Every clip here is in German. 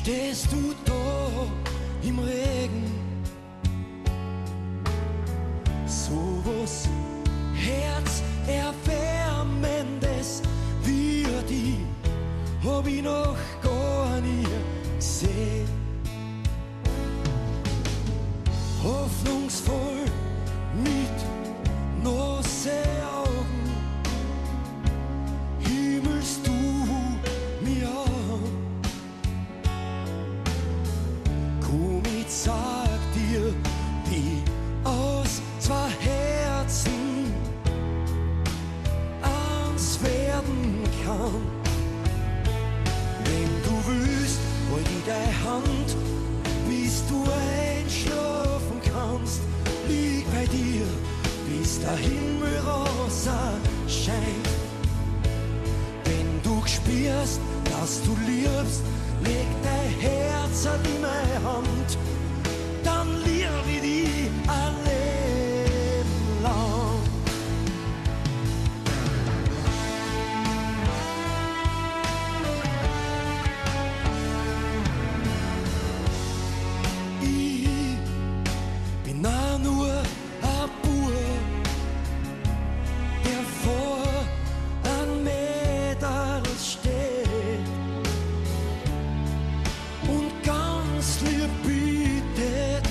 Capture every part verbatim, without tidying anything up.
stehst du da im Regen, so was Herzerwärmendes wie die hab ich noch gar nie gesehen. Hoffnungsvoll mit nasse Augen himmelst du mir an. Komm, ich sag dir, wie aus zwei Herzen eins werden kann. Wenn du willst, halt ich deine Hand, bis du einschlafen kannst. Lieg bei dir, bis der Himmel rosa scheint. Wenn du spürst, dass du liebst, leg dein Herz an meine Hand, dann lieb ich dich ein Leben lang. Ich bin auch nur ein Bub, der vor einem Mädel steht und ganz lieb bittet,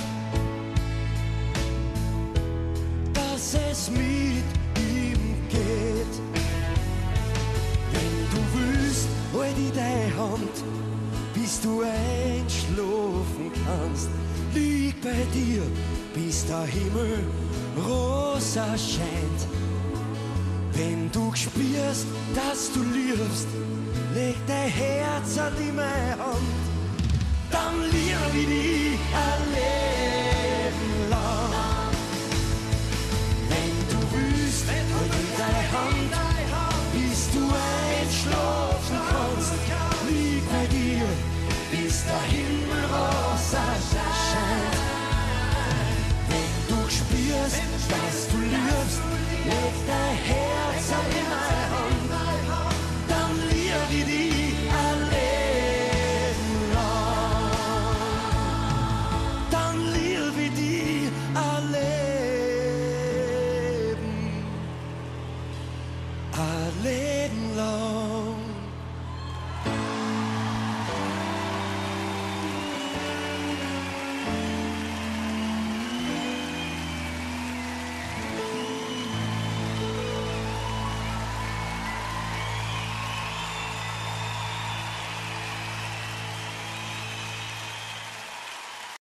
dass es mit ihm geht. Wenn du willst, halt ich deine Hand, bis du einschlafen kannst. Lieg bei dir, bis der Himmel rosa scheint. Wenn du spürst, dass du liebst, leg dein Herz an die meine Hand, dann lieb ich dich ein Leben lang. Wenn du willst, halt ich deine Hand, bis du einschlafen kannst. Lieg bei dir, bis der Himmel rosa scheint. Wenn du spürst, dass du liebst, leg dein Herz an meine Hand, dann lieb ich dich ein Leben lang. Dann lieb ich dich ein Leben, ein Leben lang.